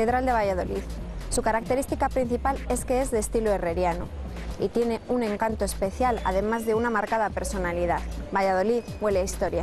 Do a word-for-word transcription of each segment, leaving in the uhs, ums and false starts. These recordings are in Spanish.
Catedral de Valladolid. Su característica principal es que es de estilo herreriano y tiene un encanto especial, además de una marcada personalidad. Valladolid huele a historia.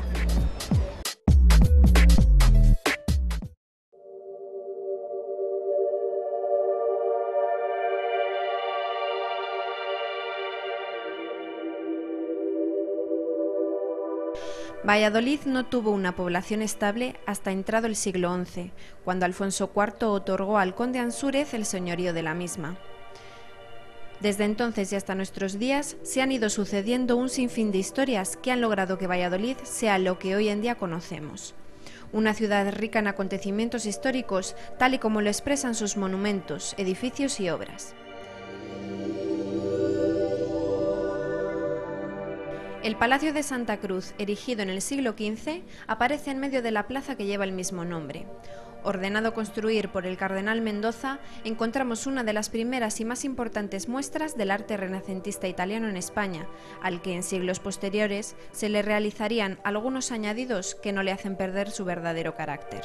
Valladolid no tuvo una población estable hasta entrado el siglo once, cuando Alfonso cuarto otorgó al conde Ansúrez el señorío de la misma. Desde entonces y hasta nuestros días se han ido sucediendo un sinfín de historias que han logrado que Valladolid sea lo que hoy en día conocemos. Una ciudad rica en acontecimientos históricos, tal y como lo expresan sus monumentos, edificios y obras. El Palacio de Santa Cruz, erigido en el siglo quince, aparece en medio de la plaza que lleva el mismo nombre. Ordenado construir por el cardenal Mendoza, encontramos una de las primeras y más importantes muestras del arte renacentista italiano en España, al que en siglos posteriores se le realizarían algunos añadidos que no le hacen perder su verdadero carácter.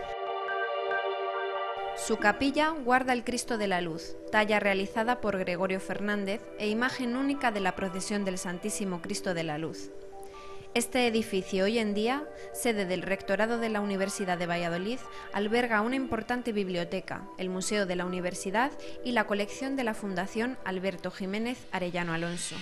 Su capilla guarda el Cristo de la Luz, talla realizada por Gregorio Fernández e imagen única de la procesión del Santísimo Cristo de la Luz. Este edificio, hoy en día, sede del Rectorado de la Universidad de Valladolid, alberga una importante biblioteca, el Museo de la Universidad y la colección de la Fundación Alberto Jiménez Arellano Alonso.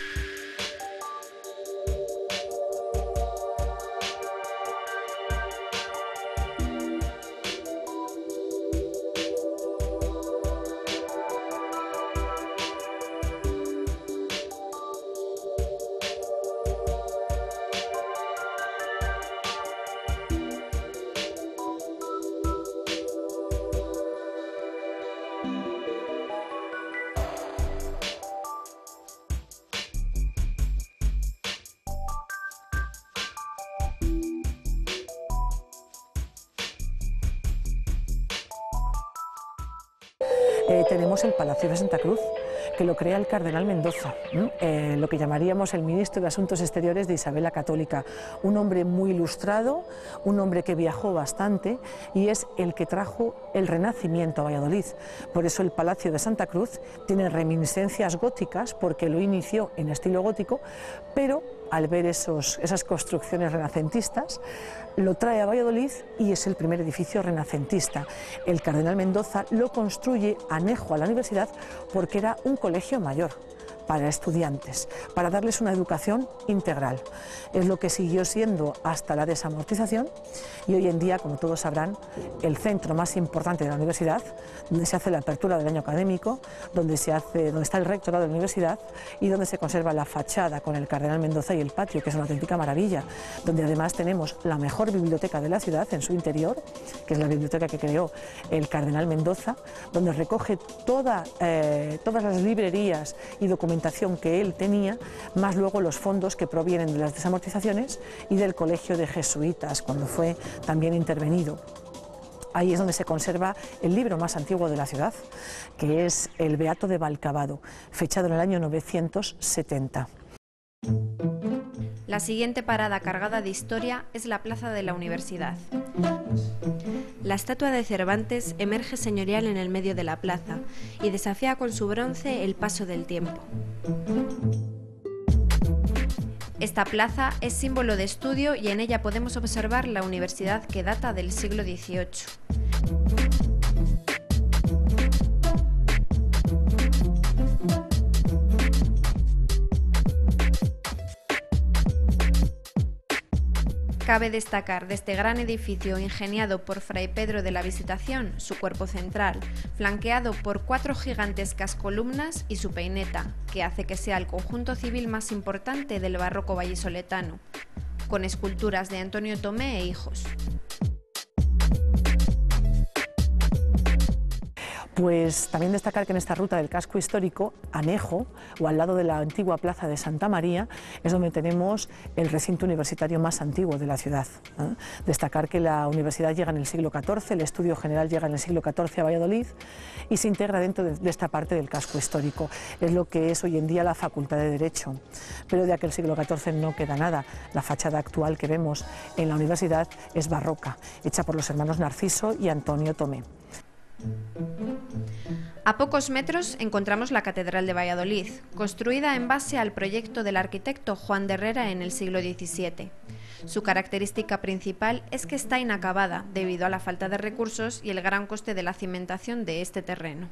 Eh, tenemos el Palacio de Santa Cruz, que lo crea el cardenal Mendoza, eh, lo que llamaríamos el ministro de Asuntos Exteriores de Isabel la Católica, un hombre muy ilustrado, un hombre que viajó bastante y es el que trajo el Renacimiento a Valladolid. Por eso el Palacio de Santa Cruz tiene reminiscencias góticas, porque lo inició en estilo gótico, pero al ver esos, esas construcciones renacentistas, lo trae a Valladolid y es el primer edificio renacentista. El cardenal Mendoza lo construye anejo a la universidad porque era un colegio mayor para estudiantes, para darles una educación integral. Es lo que siguió siendo hasta la desamortización y hoy en día, como todos sabrán, el centro más importante de la universidad, donde se hace la apertura del año académico, donde, se hace, donde está el rectorado de la universidad y donde se conserva la fachada con el cardenal Mendoza y el patio, que es una auténtica maravilla, donde además tenemos la mejor biblioteca de la ciudad en su interior, que es la biblioteca que creó el cardenal Mendoza, donde recoge toda, eh, todas las librerías y documentación que él tenía, más luego los fondos que provienen de las desamortizaciones y del colegio de jesuitas, cuando fue también intervenido. Ahí es donde se conserva el libro más antiguo de la ciudad, que es el Beato de Valcavado, fechado en el año novecientos setenta. La siguiente parada cargada de historia es la Plaza de la Universidad. La estatua de Cervantes emerge señorial en el medio de la plaza y desafía con su bronce el paso del tiempo. Esta plaza es símbolo de estudio y en ella podemos observar la universidad que data del siglo dieciocho. Cabe destacar de este gran edificio ingeniado por Fray Pedro de la Visitación su cuerpo central, flanqueado por cuatro gigantescas columnas y su peineta, que hace que sea el conjunto civil más importante del barroco vallisoletano, con esculturas de Antonio Tomé e hijos. Pues también destacar que en esta ruta del casco histórico, anejo o al lado de la antigua plaza de Santa María, es donde tenemos el recinto universitario más antiguo de la ciudad. ¿eh? Destacar que la universidad llega en el siglo catorce, el estudio general llega en el siglo catorce a Valladolid y se integra dentro de, de esta parte del casco histórico. Es lo que es hoy en día la Facultad de Derecho, pero de aquel siglo catorce no queda nada. La fachada actual que vemos en la universidad es barroca, hecha por los hermanos Narciso y Antonio Tomé. A pocos metros encontramos la Catedral de Valladolid, construida en base al proyecto del arquitecto Juan de Herrera en el siglo diecisiete. Su característica principal es que está inacabada debido a la falta de recursos y el gran coste de la cimentación de este terreno.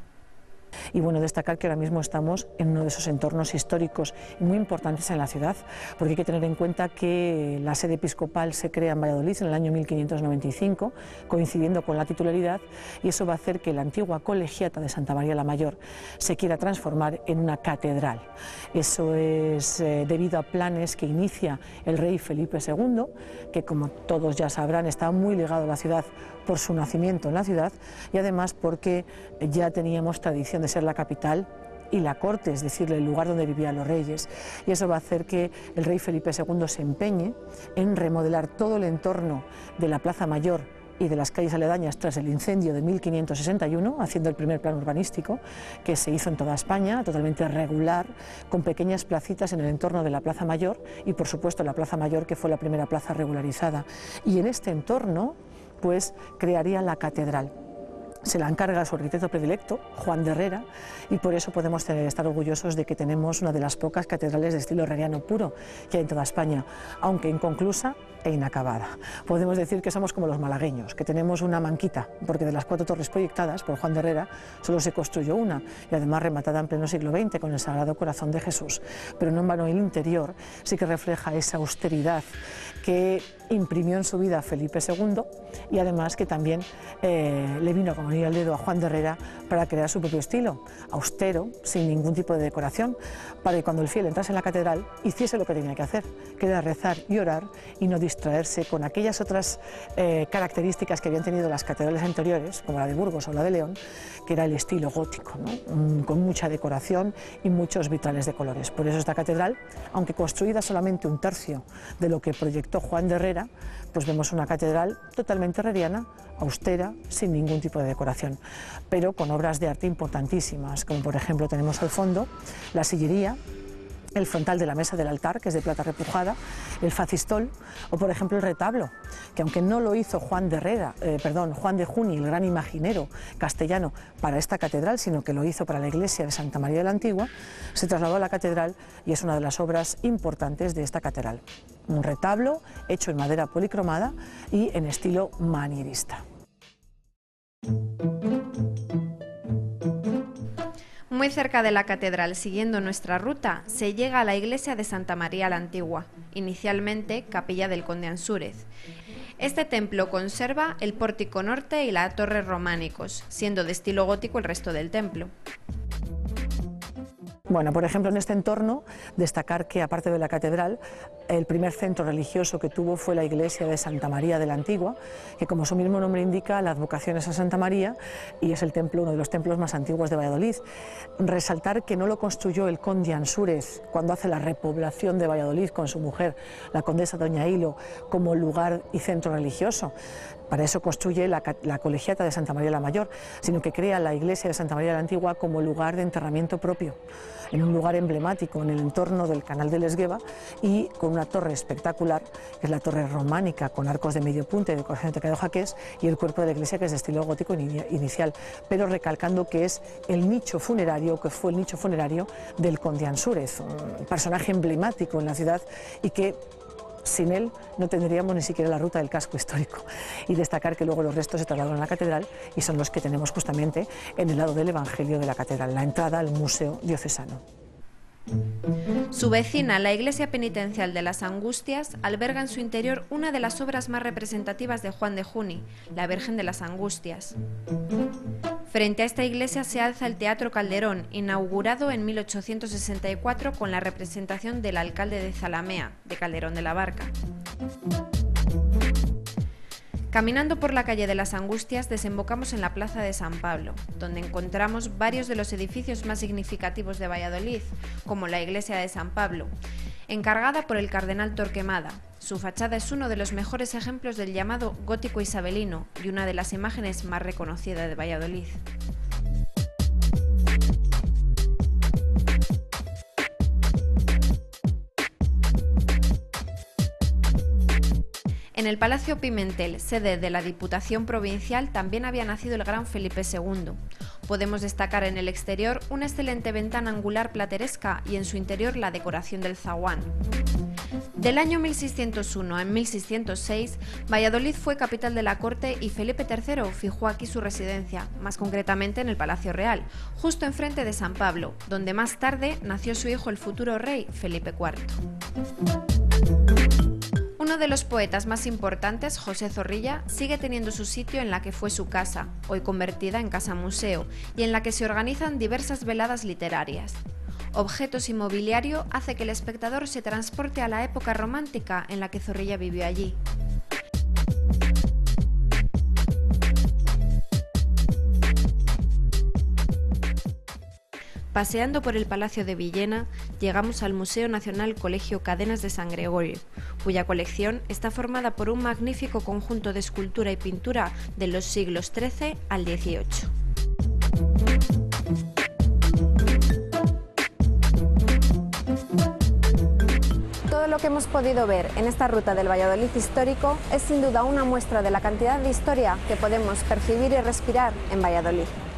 Y bueno, destacar que ahora mismo estamos en uno de esos entornos históricos muy importantes en la ciudad, porque hay que tener en cuenta que la sede episcopal se crea en Valladolid en el año mil quinientos noventa y cinco, coincidiendo con la titularidad, y eso va a hacer que la antigua colegiata de Santa María la Mayor se quiera transformar en una catedral. Eso es eh, debido a planes que inicia el rey Felipe segundo, que como todos ya sabrán está muy ligado a la ciudad por su nacimiento en la ciudad y además porque ya teníamos tradición de ser la capital y la corte, es decir, el lugar donde vivían los reyes, y eso va a hacer que el rey Felipe segundo se empeñe en remodelar todo el entorno de la Plaza Mayor y de las calles aledañas tras el incendio de mil quinientos sesenta y uno, haciendo el primer plan urbanístico que se hizo en toda España, totalmente regular, con pequeñas placitas en el entorno de la Plaza Mayor y por supuesto la Plaza Mayor, que fue la primera plaza regularizada, y en este entorno pues crearía la catedral. Se la encarga a su arquitecto predilecto, Juan de Herrera, y por eso podemos tener, estar orgullosos de que tenemos una de las pocas catedrales de estilo herreriano puro que hay en toda España, aunque inconclusa e inacabada. Podemos decir que somos como los malagueños, que tenemos una manquita, porque de las cuatro torres proyectadas por Juan de Herrera solo se construyó una, y además rematada en pleno siglo veinte con el Sagrado Corazón de Jesús. Pero no en vano el interior sí que refleja esa austeridad que imprimió en su vida Felipe segundo y además que también eh, le vino como anillo al dedo a Juan de Herrera para crear su propio estilo, austero, sin ningún tipo de decoración, para que cuando el fiel entrase en la catedral hiciese lo que tenía que hacer, que era rezar y orar y no distraerse con aquellas otras eh, características que habían tenido las catedrales anteriores, como la de Burgos o la de León, que era el estilo gótico, ¿no? Mm, con mucha decoración y muchos vitrales de colores. Por eso esta catedral, aunque construida solamente un tercio de lo que proyectó Juan de Herrera, pues vemos una catedral totalmente herreriana, austera, sin ningún tipo de decoración, pero con obras de arte importantísimas, como por ejemplo tenemos al fondo la sillería, el frontal de la mesa del altar, que es de plata repujada, el facistol, o por ejemplo el retablo, que aunque no lo hizo Juan de Herrera, eh, perdón, Juan de Juni, el gran imaginero castellano, para esta catedral, sino que lo hizo para la iglesia de Santa María de la Antigua, se trasladó a la catedral y es una de las obras importantes de esta catedral. Un retablo hecho en madera policromada y en estilo manierista. Muy cerca de la catedral, siguiendo nuestra ruta, se llega a la iglesia de Santa María la Antigua, inicialmente capilla del conde Ansúrez. Este templo conserva el pórtico norte y la torre románicos, siendo de estilo gótico el resto del templo. Bueno, por ejemplo, en este entorno, destacar que, aparte de la catedral, el primer centro religioso que tuvo fue la iglesia de Santa María de la Antigua, que como su mismo nombre indica, la advocación es a Santa María y es el templo, uno de los templos más antiguos de Valladolid. Resaltar que no lo construyó el conde Ansúrez cuando hace la repoblación de Valladolid con su mujer, la condesa doña Hilo, como lugar y centro religioso. Para eso construye la, la colegiata de Santa María la Mayor, sino que crea la iglesia de Santa María la Antigua como lugar de enterramiento propio, en un lugar emblemático en el entorno del canal del Esgueva y con una torre espectacular, que es la torre románica con arcos de medio punto y decoración de teclado jaqués, y el cuerpo de la iglesia, que es de estilo gótico inicial, pero recalcando que es el nicho funerario, que fue el nicho funerario del conde Ansúrez, un personaje emblemático en la ciudad y que sin él no tendríamos ni siquiera la ruta del casco histórico. Y destacar que luego los restos se trasladaron a la catedral y son los que tenemos justamente en el lado del Evangelio de la catedral, la entrada al Museo Diocesano. Su vecina, la iglesia penitencial de las Angustias, alberga en su interior una de las obras más representativas de Juan de Juni, la Virgen de las Angustias. Frente a esta iglesia se alza el Teatro Calderón, inaugurado en mil ochocientos sesenta y cuatro con la representación del alcalde de Zalamea, de Calderón de la Barca. Caminando por la calle de las Angustias desembocamos en la plaza de San Pablo, donde encontramos varios de los edificios más significativos de Valladolid, como la iglesia de San Pablo, encargada por el cardenal Torquemada. Su fachada es uno de los mejores ejemplos del llamado gótico isabelino y una de las imágenes más reconocidas de Valladolid. En el Palacio Pimentel, sede de la Diputación Provincial, también había nacido el gran Felipe segundo. Podemos destacar en el exterior una excelente ventana angular plateresca y en su interior la decoración del zaguán. Del año mil seiscientos uno a mil seiscientos seis, Valladolid fue capital de la corte y Felipe tercero fijó aquí su residencia, más concretamente en el Palacio Real, justo enfrente de San Pablo, donde más tarde nació su hijo el futuro rey Felipe cuarto. Uno de los poetas más importantes, José Zorrilla, sigue teniendo su sitio en la que fue su casa, hoy convertida en casa museo, y en la que se organizan diversas veladas literarias. Objetos y mobiliario hace que el espectador se transporte a la época romántica en la que Zorrilla vivió allí. Paseando por el Palacio de Villena, llegamos al Museo Nacional Colegio Cadenas de San Gregorio, cuya colección está formada por un magnífico conjunto de escultura y pintura de los siglos trece al dieciocho. Todo lo que hemos podido ver en esta ruta del Valladolid histórico es sin duda una muestra de la cantidad de historia que podemos percibir y respirar en Valladolid.